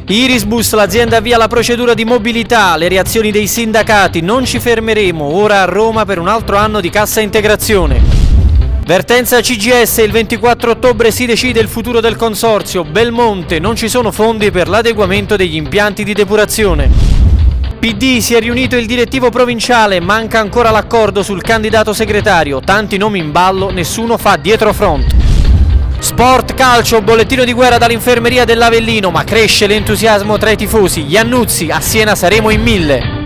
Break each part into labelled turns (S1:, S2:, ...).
S1: Irisbus, l'azienda avvia la procedura di mobilità, le reazioni dei sindacati, non ci fermeremo, ora a Roma per un altro anno di cassa integrazione. Vertenza CGS, il 24 ottobre si decide il futuro del consorzio. Belmonte, non ci sono fondi per l'adeguamento degli impianti di depurazione. PD, si è riunito il direttivo provinciale, manca ancora l'accordo sul candidato segretario, tanti nomi in ballo, nessuno fa dietrofront. Sport, calcio, bollettino di guerra dall'infermeria dell'Avellino, ma cresce l'entusiasmo tra i tifosi. Iannuzzi, a Siena saremo in 1000.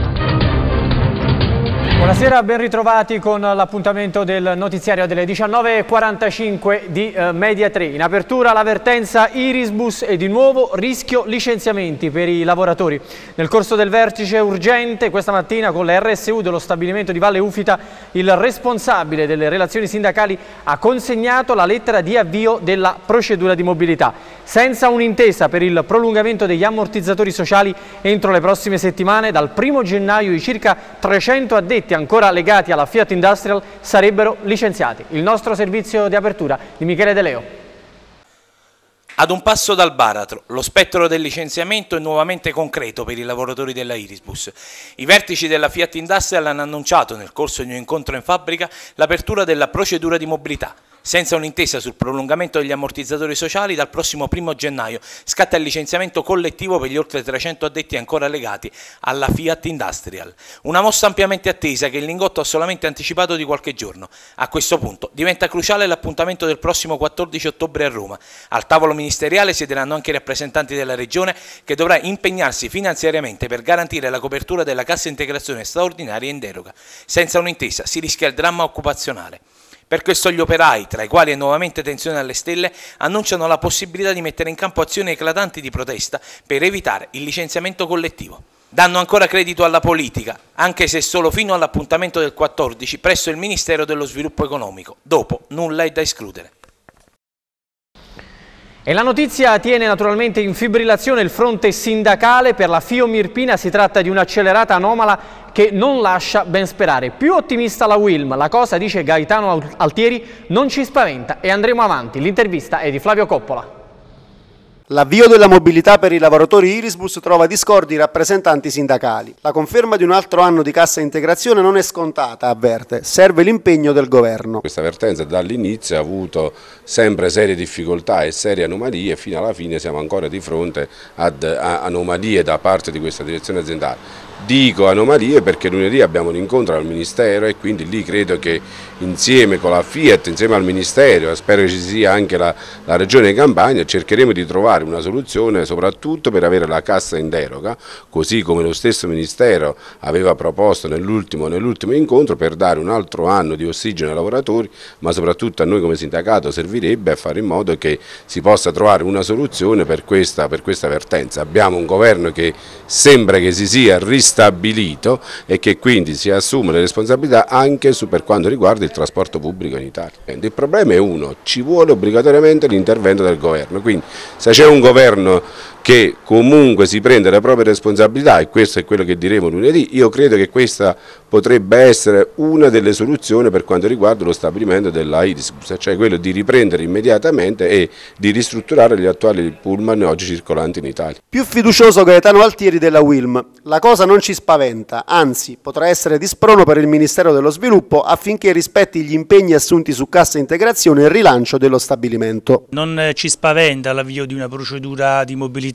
S1: Buonasera, ben ritrovati con l'appuntamento del notiziario delle 19:45 di Media 3. In apertura la vertenza Irisbus e di nuovo rischio licenziamenti per i lavoratori. Nel corso del vertice urgente questa mattina con le RSU dello stabilimento di Valle Ufita, il responsabile delle relazioni sindacali ha consegnato la lettera di avvio della procedura di mobilità. Senza un'intesa per il prolungamento degli ammortizzatori sociali entro le prossime settimane, dal 1° gennaio i circa 300 addetti ancora legati alla Fiat Industrial sarebbero licenziati. Il nostro servizio di apertura di Michele De Leo.
S2: Ad un passo dal baratro, lo spettro del licenziamento è nuovamente concreto per i lavoratori della Irisbus. I vertici della Fiat Industrial hanno annunciato nel corso di un incontro in fabbrica l'apertura della procedura di mobilità. Senza un'intesa sul prolungamento degli ammortizzatori sociali, dal prossimo 1° gennaio scatta il licenziamento collettivo per gli oltre 300 addetti ancora legati alla Fiat Industrial. Una mossa ampiamente attesa che il Lingotto ha solamente anticipato di qualche giorno. A questo punto diventa cruciale l'appuntamento del prossimo 14 ottobre a Roma. Al tavolo ministeriale siederanno anche i rappresentanti della Regione, che dovrà impegnarsi finanziariamente per garantire la copertura della cassa integrazione straordinaria in deroga. Senza un'intesa si rischia il dramma occupazionale. Per questo gli operai, tra i quali è nuovamente tensione alle stelle, annunciano la possibilità di mettere in campo azioni eclatanti di protesta per evitare il licenziamento collettivo. Danno ancora credito alla politica, anche se solo fino all'appuntamento del 14 presso il Ministero dello Sviluppo Economico. Dopo nulla è da escludere.
S1: E la notizia tiene naturalmente in fibrillazione il fronte sindacale. Per la FIOM Irpina si tratta di un'accelerata anomala che non lascia ben sperare. Più ottimista la Wilm, la cosa, dice Gaetano Altieri, non ci spaventa e andremo avanti. L'intervista è di Flavio Coppola.
S3: L'avvio della mobilità per i lavoratori Irisbus trova discordi i rappresentanti sindacali. La conferma di un altro anno di cassa integrazione non è scontata, avverte, serve l'impegno del governo.
S4: Questa vertenza dall'inizio ha avuto sempre serie difficoltà e serie anomalie e fino alla fine siamo ancora di fronte ad anomalie da parte di questa direzione aziendale. Dico anomalie perché lunedì abbiamo un incontro al Ministero e quindi lì credo che insieme con la Fiat, insieme al Ministero, e spero che ci sia anche la Regione Campania, cercheremo di trovare una soluzione soprattutto per avere la cassa in deroga, così come lo stesso Ministero aveva proposto nell'ultimo incontro, per dare un altro anno di ossigeno ai lavoratori, ma soprattutto a noi come sindacato servirebbe a fare in modo che si possa trovare una soluzione per questa vertenza. Abbiamo un governo che sembra che si sia ristabilito e che quindi si assume le responsabilità anche per quanto riguarda il trasporto pubblico in Italia. Il problema è uno, ci vuole obbligatoriamente l'intervento del governo, quindi se c'è un governo che comunque si prende le proprie responsabilità, e questo è quello che diremo lunedì, io credo che questa potrebbe essere una delle soluzioni per quanto riguarda lo stabilimento della Irisbus, cioè quello di riprendere immediatamente e di ristrutturare gli attuali pullman oggi circolanti in Italia.
S3: Più fiducioso Gaetano Altieri della Wilm, la cosa non ci spaventa, anzi potrà essere di sprono per il Ministero dello Sviluppo affinché rispetti gli impegni assunti su cassa integrazione e il rilancio dello stabilimento.
S5: Non ci spaventa l'avvio di una procedura di mobilità.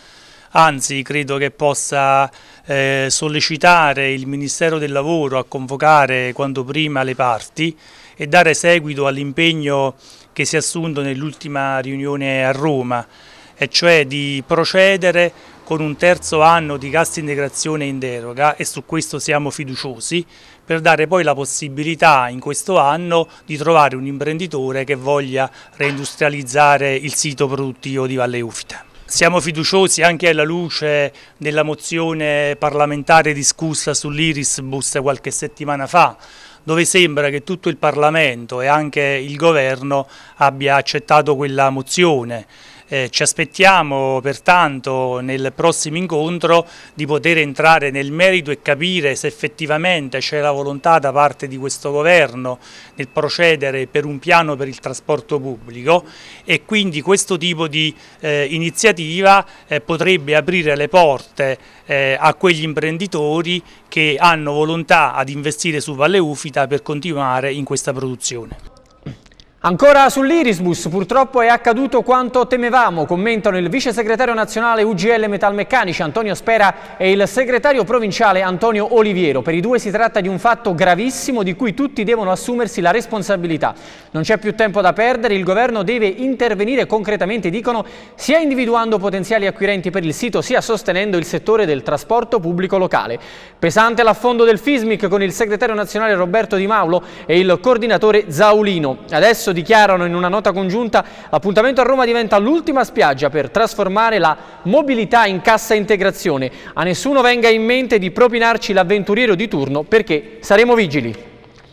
S5: Anzi, credo che possa sollecitare il Ministero del Lavoro a convocare quanto prima le parti e dare seguito all'impegno che si è assunto nell'ultima riunione a Roma, e cioè di procedere con un terzo anno di cassa integrazione in deroga, e su questo siamo fiduciosi, per dare poi la possibilità in questo anno di trovare un imprenditore che voglia reindustrializzare il sito produttivo di Valle Ufita. Siamo fiduciosi anche alla luce della mozione parlamentare discussa sull'Irisbus qualche settimana fa, dove sembra che tutto il Parlamento e anche il Governo abbia accettato quella mozione. Ci aspettiamo pertanto nel prossimo incontro di poter entrare nel merito e capire se effettivamente c'è la volontà da parte di questo governo nel procedere per un piano per il trasporto pubblico, e quindi questo tipo di iniziativa potrebbe aprire le porte a quegli imprenditori che hanno volontà ad investire su Valle Ufita per continuare in questa produzione.
S1: Ancora sull'Irisbus, purtroppo è accaduto quanto temevamo, commentano il vice segretario nazionale UGL Metalmeccanici Antonio Spera e il segretario provinciale Antonio Oliviero. Per i due si tratta di un fatto gravissimo di cui tutti devono assumersi la responsabilità. Non c'è più tempo da perdere, il governo deve intervenire concretamente, dicono, sia individuando potenziali acquirenti per il sito, sia sostenendo il settore del trasporto pubblico locale. Pesante l'affondo del FISMIC con il segretario nazionale Roberto Di Maulo e il coordinatore Zaulino. Adesso dichiarano in una nota congiunta: l'appuntamento a Roma diventa l'ultima spiaggia per trasformare la mobilità in cassa integrazione. A nessuno venga in mente di propinarci l'avventuriero di turno, perché saremo vigili.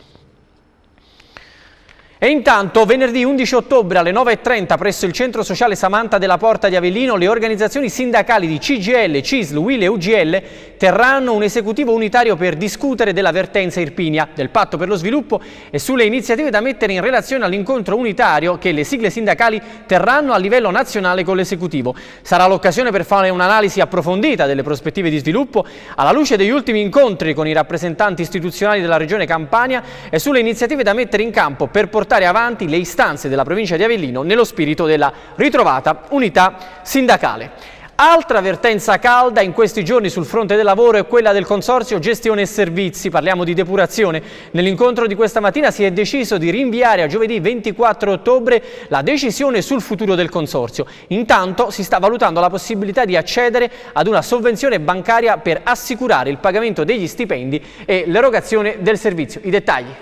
S1: E intanto venerdì 11 ottobre alle 9:30 presso il centro sociale Samantha della Porta di Avellino le organizzazioni sindacali di CGIL, CISL, UIL e UGL terranno un esecutivo unitario per discutere della vertenza Irpinia, del patto per lo sviluppo e sulle iniziative da mettere in relazione all'incontro unitario che le sigle sindacali terranno a livello nazionale con l'esecutivo. Sarà l'occasione per fare un'analisi approfondita delle prospettive di sviluppo alla luce degli ultimi incontri con i rappresentanti istituzionali della Regione Campania e sulle iniziative da mettere in campo per portare avanti le istanze della provincia di Avellino nello spirito della ritrovata unità sindacale. Altra vertenza calda in questi giorni sul fronte del lavoro è quella del Consorzio Gestione e Servizi, parliamo di depurazione. Nell'incontro di questa mattina si è deciso di rinviare a giovedì 24 ottobre la decisione sul futuro del Consorzio. Intanto si sta valutando la possibilità di accedere ad una sovvenzione bancaria per assicurare il pagamento degli stipendi e l'erogazione del servizio. I dettagli.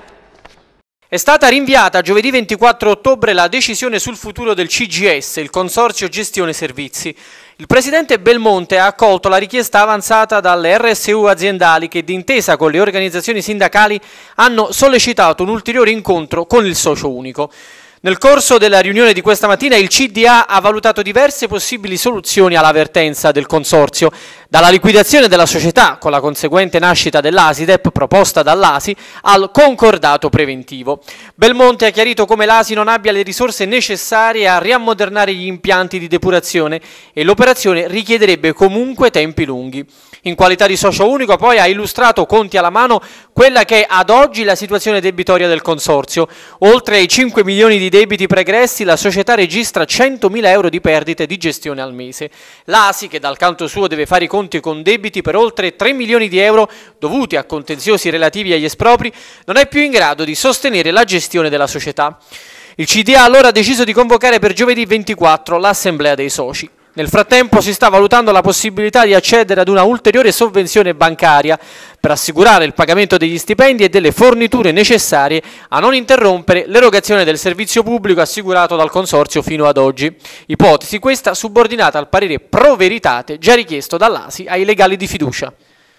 S1: È stata rinviata a giovedì 24 ottobre la decisione sul futuro del CGS, il Consorzio Gestione Servizi. Il presidente Belmonte ha accolto la richiesta avanzata dalle RSU aziendali che, d'intesa con le organizzazioni sindacali, hanno sollecitato un ulteriore incontro con il socio unico. Nel corso della riunione di questa mattina il CDA ha valutato diverse possibili soluzioni alla vertenza del Consorzio, dalla liquidazione della società con la conseguente nascita dell'Asidep proposta dall'ASI al concordato preventivo. Belmonte ha chiarito come l'ASI non abbia le risorse necessarie a riammodernare gli impianti di depurazione e l'operazione richiederebbe comunque tempi lunghi. In qualità di socio unico poi ha illustrato, conti alla mano, quella che è ad oggi la situazione debitoria del Consorzio. Oltre ai 5 milioni di debiti pregressi, la società registra 100.000 euro di perdite di gestione al mese. L'ASI, che dal canto suo deve fare i conti con debiti per oltre 3 milioni di euro dovuti a contenziosi relativi agli espropri, non è più in grado di sostenere la gestione della società. Il CDA ha allora deciso di convocare per giovedì 24 l'assemblea dei soci. Nel frattempo si sta valutando la possibilità di accedere ad una ulteriore sovvenzione bancaria per assicurare il pagamento degli stipendi e delle forniture necessarie a non interrompere l'erogazione del servizio pubblico assicurato dal Consorzio fino ad oggi. Ipotesi questa subordinata al parere pro veritate già richiesto dall'ASI ai legali di fiducia.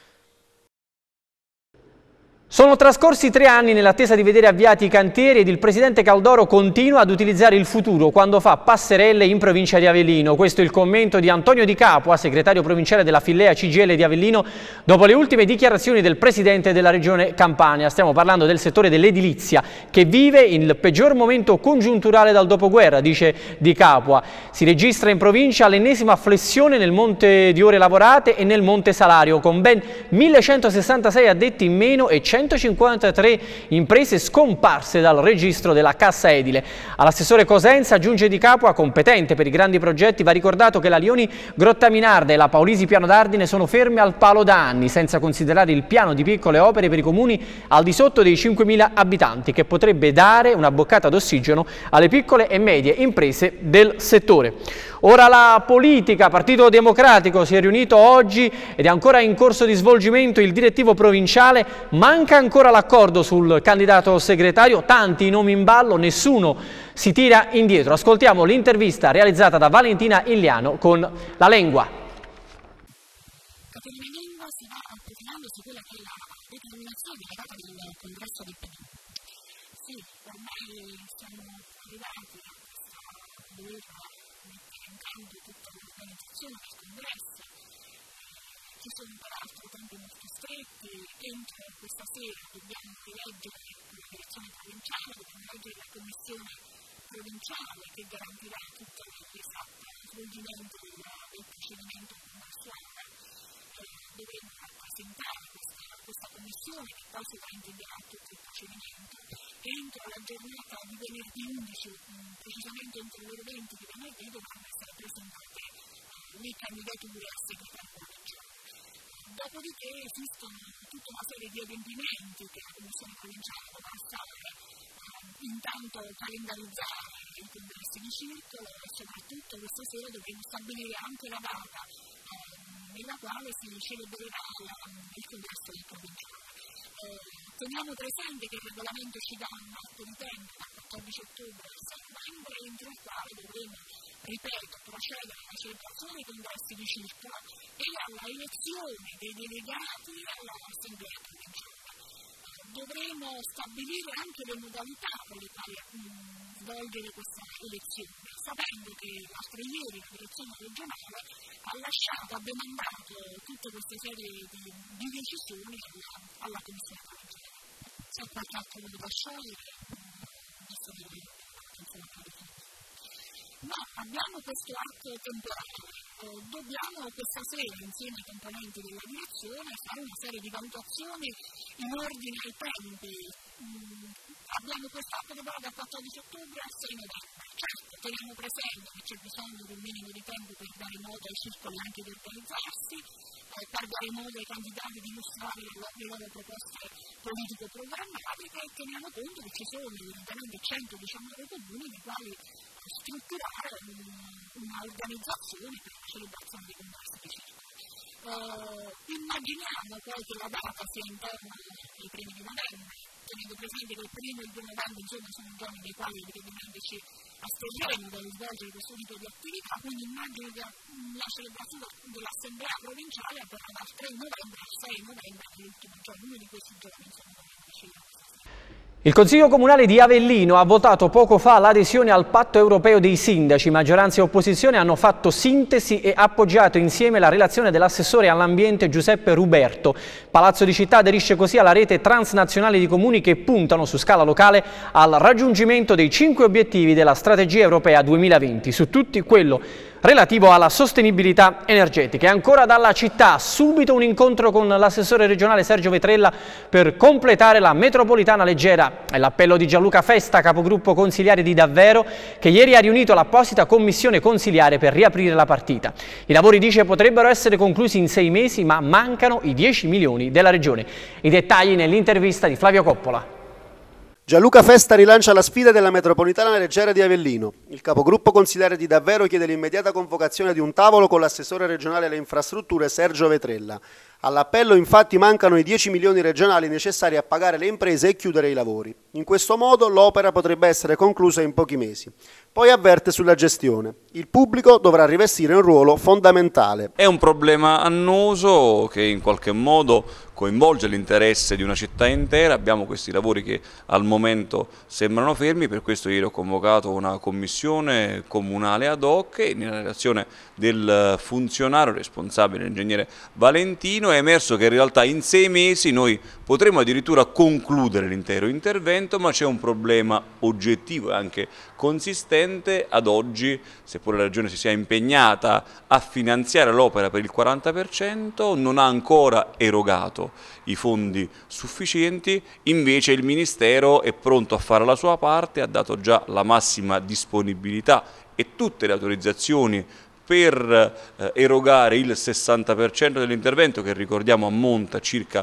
S1: Sono trascorsi 3 anni nell'attesa di vedere avviati i cantieri ed il presidente Caldoro continua ad utilizzare il futuro quando fa passerelle in provincia di Avellino. Questo è il commento di Antonio Di Capua, segretario provinciale della Fillea CGL di Avellino, dopo le ultime dichiarazioni del presidente della regione Campania. Stiamo parlando del settore dell'edilizia che vive il peggior momento congiunturale dal dopoguerra, dice Di Capua. Si registra in provincia l'ennesima flessione nel monte di ore lavorate e nel monte salario, con ben 1166 addetti in meno e 153 imprese scomparse dal registro della cassa edile. All'assessore Cosenza, aggiunge Di Capua, competente per i grandi progetti, va ricordato che la Lioni Grottaminarda e la Paolisi Piano d'Ardine sono ferme al palo da anni, senza considerare il piano di piccole opere per i comuni al di sotto dei 5.000 abitanti, che potrebbe dare una boccata d'ossigeno alle piccole e medie imprese del settore. Ora la politica, Partito Democratico si è riunito oggi ed è ancora in corso di svolgimento il direttivo provinciale, manca ancora l'accordo sul candidato segretario, tanti i nomi in ballo, nessuno si tira indietro. Ascoltiamo l'intervista realizzata da Valentina Iliano con La Lengua.
S6: Rimanendo si va profilando su quella che è la determinazione legata del congresso del PD. Sì, ormai siamo arrivati a questa guerra mettere in campo approvazione del Congresso. Ci sono peraltro tempi molto stretti, entro questa sera dobbiamo rileggere la direzione provinciale, dobbiamo leggere la commissione provinciale che garantirà tutto l'esatto svolgimento del procedimento concorsuale. Dovremo rappresentare questa commissione che poi sovrintenderà tutto il procedimento. Entro la giornata di venerdì 11, precisamente entro le ore 20 di venerdì, dovranno essere presentate le candidature a segretario provinciale. Dopodiché esistono tutta una serie di adempimenti che la Commissione provinciale dovrà fare, intanto calendarizzare i congressi di circolo e soprattutto questa sera dovremo stabilire anche la data nella quale si celebrerà il congresso del provinciale. Teniamo presente che il regolamento ci dà un arco di tempo dal 14 ottobre al 6 novembre, entro il quale dovremo, ripeto, procedere alla celebrazione dei congressi di circolo e alla elezione dei delegati all'Assemblea provinciale. Dovremo stabilire anche le modalità con le quali svolgere questa elezione, sapendo che l'altro ieri la direzione regionale ha demandato tutte queste serie di decisioni alla Commissione provinciale. C'è qualche altro modo da sciogliere? No, abbiamo questo atto temporale. Dobbiamo questa sera, insieme ai componenti della direzione, fare una serie di valutazioni in ordine ai tempi. Abbiamo questo atto che va dal 14 ottobre al 6 novembre. Certo, teniamo presente che c'è bisogno di un minimo di tempo per dare modo ai circoli anche di organizzarsi, per dare modo ai candidati di illustrare le loro proposte politico-programmatiche, e teniamo conto che ci sono evidentemente 119 comuni nei quali strutturare un'organizzazione per la celebrazione dei congressi di circolo. Immaginiamo poi che la data sia intorno ai primi di novembre, tenendo presente che il primo e il 2 novembre sono giorni nei quali evidentemente ci asterremo dal svolgere questo tipo di attività, quindi immagino che la celebrazione dell'Assemblea provinciale avverrà dal 3 novembre al 6 novembre, l'ultimo giorno, uno di questi giorni sono vicino.
S1: Il Consiglio Comunale di Avellino ha votato poco fa l'adesione al patto europeo dei sindaci. Maggioranza e opposizione hanno fatto sintesi e appoggiato insieme la relazione dell'assessore all'ambiente Giuseppe Ruberto. Palazzo di Città aderisce così alla rete transnazionale di comuni che puntano su scala locale al raggiungimento dei 5 obiettivi della strategia europea 2020, su tutti quello relativo alla sostenibilità energetica. E ancora dalla città, subito un incontro con l'assessore regionale Sergio Vetrella per completare la metropolitana leggera. È l'appello di Gianluca Festa, capogruppo consiliare di Davvero, che ieri ha riunito l'apposita commissione consiliare per riaprire la partita. I lavori, dice, potrebbero essere conclusi in 6 mesi, ma mancano i 10 milioni della regione. I dettagli nell'intervista di Flavio Coppola.
S3: Gianluca Festa rilancia la sfida della metropolitana leggera di Avellino. Il capogruppo consiliare di Davvero chiede l'immediata convocazione di un tavolo con l'assessore regionale alle infrastrutture Sergio Vetrella. All'appello infatti mancano i 10 milioni regionali necessari a pagare le imprese e chiudere i lavori. In questo modo l'opera potrebbe essere conclusa in pochi mesi. Poi avverte sulla gestione. Il pubblico dovrà rivestire un ruolo fondamentale.
S7: È un problema annoso che in qualche modo coinvolge l'interesse di una città intera. Abbiamo questi lavori che al momento sembrano fermi, per questo ieri ho convocato una commissione comunale ad hoc e nella relazione del funzionario responsabile, l'ingegnere Valentino, è emerso che in realtà in 6 mesi noi potremmo addirittura concludere l'intero intervento, ma c'è un problema oggettivo e anche consistente. Ad oggi, seppure la Regione si sia impegnata a finanziare l'opera per il 40%, non ha ancora erogato i fondi sufficienti. Invece il Ministero è pronto a fare la sua parte, ha dato già la massima disponibilità e tutte le autorizzazioni per erogare il 60% dell'intervento, che ricordiamo ammonta a circa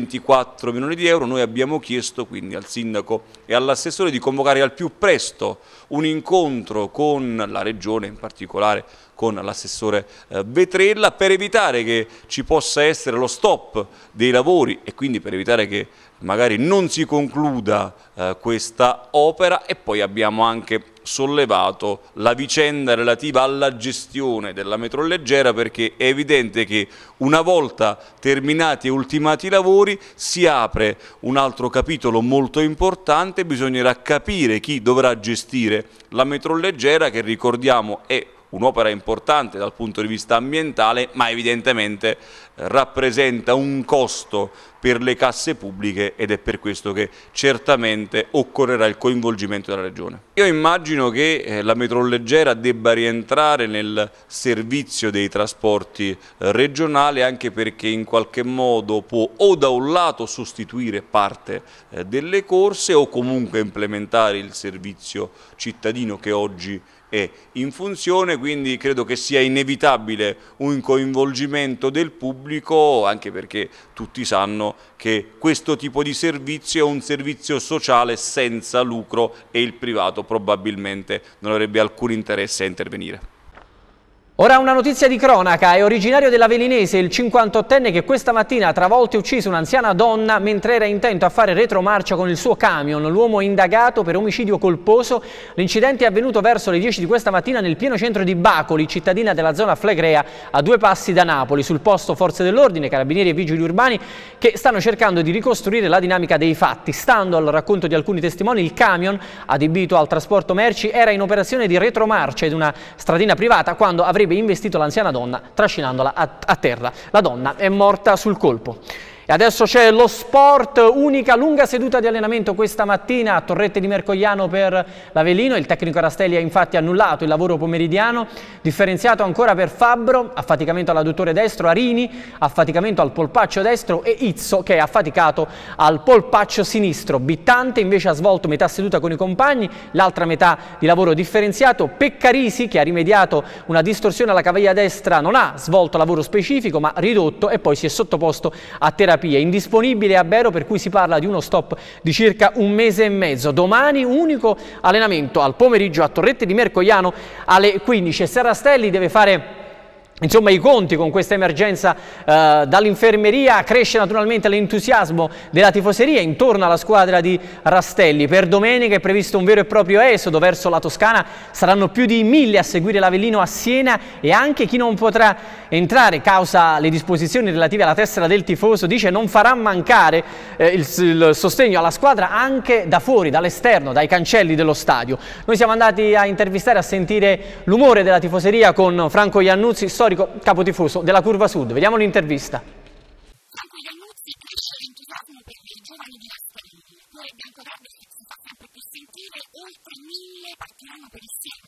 S7: 24 milioni di euro. Noi abbiamo chiesto quindi al sindaco e all'assessore di convocare al più presto un incontro con la Regione, in particolare con l'assessore Vetrella, per evitare che ci possa essere lo stop dei lavori e quindi per evitare che magari non si concluda questa opera. E poi abbiamo anche sollevato la vicenda relativa alla gestione della metro leggera, perché è evidente che una volta terminati e ultimati i lavori si apre un altro capitolo molto importante. Bisognerà capire chi dovrà gestire la metro leggera, che ricordiamo è un'opera importante dal punto di vista ambientale, ma evidentemente rappresenta un costo per le casse pubbliche ed è per questo che certamente occorrerà il coinvolgimento della Regione. Io immagino che la metroleggera debba rientrare nel servizio dei trasporti regionali, anche perché in qualche modo può o da un lato sostituire parte delle corse o comunque implementare il servizio cittadino che oggi è in funzione, quindi credo che sia inevitabile un coinvolgimento del pubblico, anche perché tutti sanno che questo tipo di servizio è un servizio sociale senza lucro e il privato probabilmente non avrebbe alcun interesse a intervenire.
S1: Ora una notizia di cronaca, è originario dell'Avelinese il 58enne che questa mattina ha travolto e ucciso un'anziana donna mentre era intento a fare retromarcia con il suo camion. L'uomo è indagato per omicidio colposo. L'incidente è avvenuto verso le 10 di questa mattina nel pieno centro di Bacoli, cittadina della zona Flegrea, a 2 passi da Napoli. Sul posto forze dell'ordine, carabinieri e vigili urbani che stanno cercando di ricostruire la dinamica dei fatti. Stando al racconto di alcuni testimoni, il camion adibito al trasporto merci era in operazione di retromarcia ed una stradina privata quando avrebbe investito l'anziana donna trascinandola a terra. La donna è morta sul colpo. E adesso c'è lo sport, unica lunga seduta di allenamento questa mattina a Torrette di Mercogliano per l'Avellino. Il tecnico Rastelli ha infatti annullato il lavoro pomeridiano, differenziato ancora per Fabbro, affaticamento all'adduttore destro, Arini, affaticamento al polpaccio destro e Izzo che è affaticato al polpaccio sinistro. Bittante invece ha svolto metà seduta con i compagni, l'altra metà di lavoro differenziato. Peccarisi, che ha rimediato una distorsione alla caviglia destra, non ha svolto lavoro specifico ma ridotto e poi si è sottoposto a terapia. Indisponibile a Bero, per cui si parla di uno stop di circa 1 mese e mezzo. Domani unico allenamento al pomeriggio a Torrette di Mercogliano alle 15 e Serrastelli deve fare insomma i conti con questa emergenza dall'infermeria. Cresce naturalmente l'entusiasmo della tifoseria intorno alla squadra di Rastelli. Per domenica è previsto un vero e proprio esodo verso la Toscana, saranno più di 1000 a seguire l'Avellino a Siena e anche chi non potrà entrare causa le disposizioni relative alla tessera del tifoso dice non farà mancare il sostegno alla squadra anche da fuori, dall'esterno, dai cancelli dello stadio. Noi siamo andati a intervistare, a sentire l'umore della tifoseria con Franco Iannuzzi, storico capotifoso della Curva Sud. Vediamo l'intervista.
S6: Franco Iannuzzi, cresce l'entusiasmo per i giovani di Rastelli. L'ore bianco-verde si fa sempre più sentire, oltre 1000 partiranno per il Siena.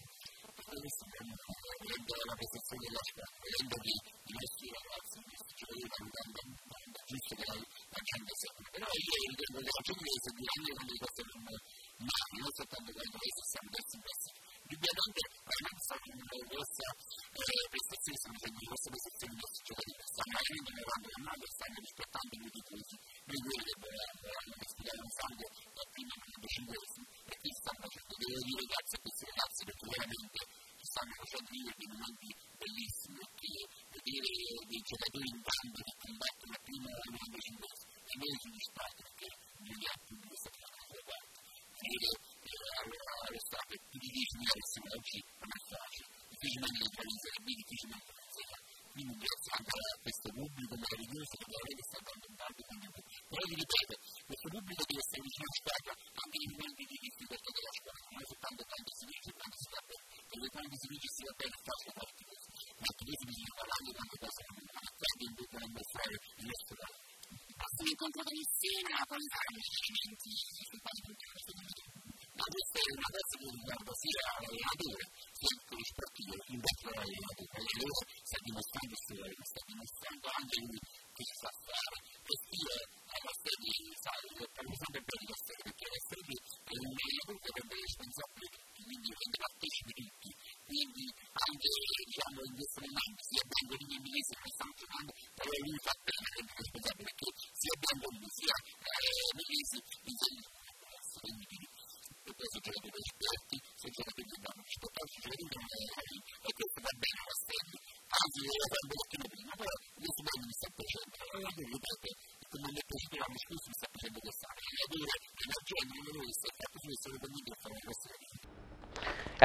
S6: La prestazione della squadra, vedendo che i nostri ragazzi ci volevano da giusto che la gente sempre. Però io ritengo che la gente seguiranno quelle cose non soltanto quando siamo verso in questo. Indubbiamente non stanno in una grossa prestazione, stanno facendo una grossa prestazione di nostri giocatori, stanno veramente migliorando la mano, stanno rispettando i tifosi. Noi quelli che volevamo respirare un sangue prima del 95esimo e qui stanno facendo, devo dire grazie a questi ragazzi perché veramente stanno facendo vivere dei momenti bellissimi perché vedere dei giocatori in campo che combattono prima del 95esimo e noi soddisfatti perché noi altri di questa parte vedere allo stato più di 10.000 persone oggi non è facile, difficilmente le realizzare bene, difficilmente le realizzare. Quindi grazie anche a questo pubblico meraviglioso che veramente sta dando tanto contributo. Però vi ripeto, questo pubblico deve stare vicino alla squadra anche nei momenti di difficoltà della squadra, non è soltanto quando si vince e quando si va bene, perché quando si vince si va bene è facile fare tutti questo, ma anche questo bisogna parlare quando cosa accade in tutto nel mostrare il nostro lavoro. Prossimo incontro con il Siena, quali saranno gli elementi sui quali puntare questo momento? Ma questa è una cosa che riguarda sia l'allenatore sia il sportivo, in particolare l'allenatore sta dimostrando anche lui che ci sa fare e sia alla serie, parlo sempre bene di Rastelli perché Rastelli è un allenatore che rende responsabile, quindi rende partecipi tutti, quindi anche diciamo in questo momento sia Biancolini e Milesi che stanno giocando, però lui fa bene rende responsabile perché sia Biancolini sia Milesi insegnano e poi sono giocatori esperti, sono giocatori che danno importanza, giocatori che non è e questo va bene a Rastelli, anzi doveva fare un pochettino prima, però questo bene mi sta piacendo, ripeto, come mi è piaciuto l'anno scorso mi sta piacendo quest'anno, l'allenatore emergente, non lo sta fatto su questo per fare una cosa.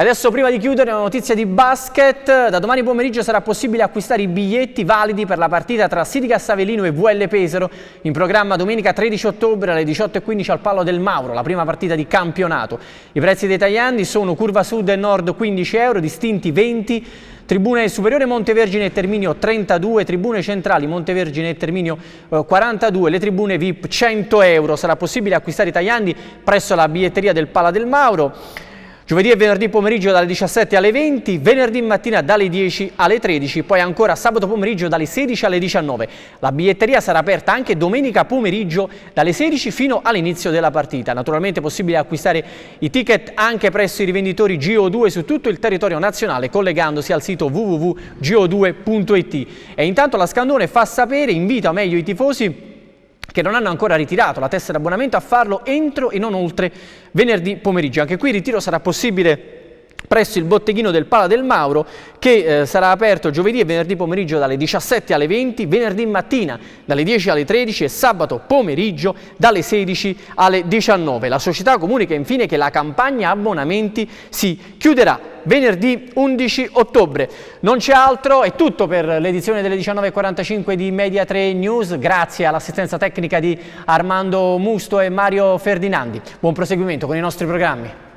S1: Adesso, prima di chiudere, una notizia di basket. Da domani pomeriggio sarà possibile acquistare i biglietti validi per la partita tra Sidigas Avellino e VL Pesaro, in programma domenica 13 ottobre alle 18:15 al Palo del Mauro, la prima partita di campionato. I prezzi dei tagliandi sono curva sud e nord 15 euro, distinti 20, tribune superiore Montevergine e Terminio 32, tribune centrali Montevergine e Terminio 42, le tribune VIP 100 euro. Sarà possibile acquistare i tagliandi presso la biglietteria del Pala del Mauro. Giovedì e venerdì pomeriggio dalle 17 alle 20, venerdì mattina dalle 10 alle 13, poi ancora sabato pomeriggio dalle 16 alle 19. La biglietteria sarà aperta anche domenica pomeriggio dalle 16 fino all'inizio della partita. Naturalmente è possibile acquistare i ticket anche presso i rivenditori GO2 su tutto il territorio nazionale, collegandosi al sito www.go2.it. E intanto la Scandone fa sapere, invita meglio i tifosi che non hanno ancora ritirato la tessera abbonamento a farlo entro e non oltre venerdì pomeriggio. Anche qui il ritiro sarà possibile presso il botteghino del Pala del Mauro, che sarà aperto giovedì e venerdì pomeriggio dalle 17 alle 20, venerdì mattina dalle 10 alle 13 e sabato pomeriggio dalle 16 alle 19. La società comunica infine che la campagna abbonamenti si chiuderà venerdì 11 ottobre. Non c'è altro, è tutto per l'edizione delle 19:45 di Media 3 News. Grazie all'assistenza tecnica di Armando Musto e Mario Ferdinandi. Buon proseguimento con i nostri programmi.